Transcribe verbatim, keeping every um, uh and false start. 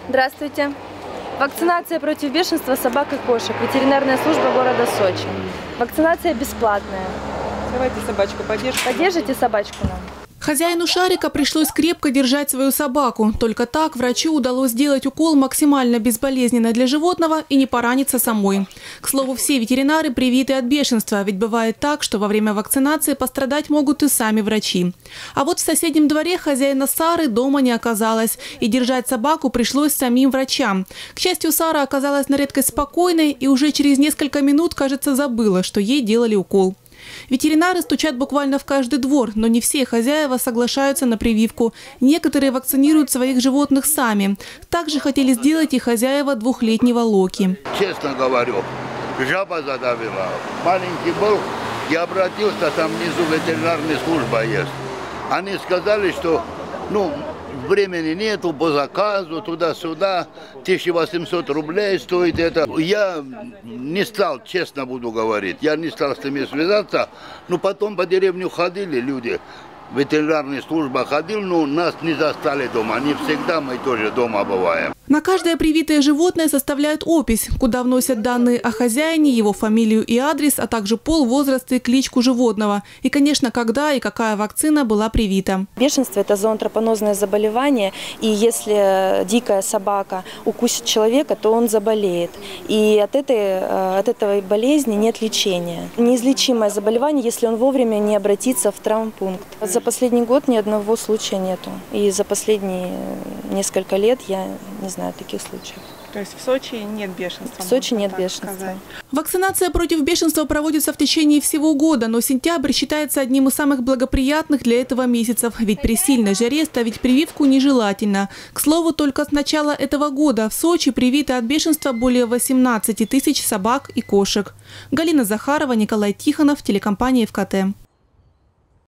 Здравствуйте. Вакцинация против бешенства собак и кошек. Ветеринарная служба города Сочи. Вакцинация бесплатная. Давайте собачку подержите. Поддержите собачку нам. Хозяину шарика пришлось крепко держать свою собаку. Только так врачу удалось сделать укол максимально безболезненно для животного и не пораниться самой. К слову, все ветеринары привиты от бешенства, ведь бывает так, что во время вакцинации пострадать могут и сами врачи. А вот в соседнем дворе хозяина Сары дома не оказалось, и держать собаку пришлось самим врачам. К счастью, Сара оказалась на редкость спокойной и уже через несколько минут, кажется, забыла, что ей делали укол. Ветеринары стучат буквально в каждый двор, но не все хозяева соглашаются на прививку. Некоторые вакцинируют своих животных сами. Также хотели сделать и хозяева двухлетнего Локи. Честно говорю, жаба задавила. Маленький был, я обратился, там внизу ветеринарная служба есть. Они сказали, что ну, времени нету, по заказу, туда-сюда, тысяча восемьсот рублей стоит это. Я не стал, честно буду говорить, я не стал с ними связаться, но потом по деревню ходили люди, ветеринарная служба ходил, но нас не застали дома, не всегда мы тоже дома бываем. На каждое привитое животное составляют опись, куда вносят данные о хозяине, его фамилию и адрес, а также пол, возраст и кличку животного. И, конечно, когда и какая вакцина была привита. Бешенство – это зоонтропонозное заболевание, и если дикая собака укусит человека, то он заболеет. И от этой, от этой болезни нет лечения. Неизлечимое заболевание, если он вовремя не обратится в травмпункт. За последний год ни одного случая нету. И за последние несколько лет я не знаю таких случаев. То есть в Сочи нет бешенства? В Сочи нет бешенства. Сказать. Вакцинация против бешенства проводится в течение всего года, но сентябрь считается одним из самых благоприятных для этого месяцев, ведь при сильной жаре ставить прививку нежелательно. К слову, только с начала этого года в Сочи привиты от бешенства более восемнадцати тысяч собак и кошек. Галина Захарова, Николай Тихонов, телекомпания ФКТ.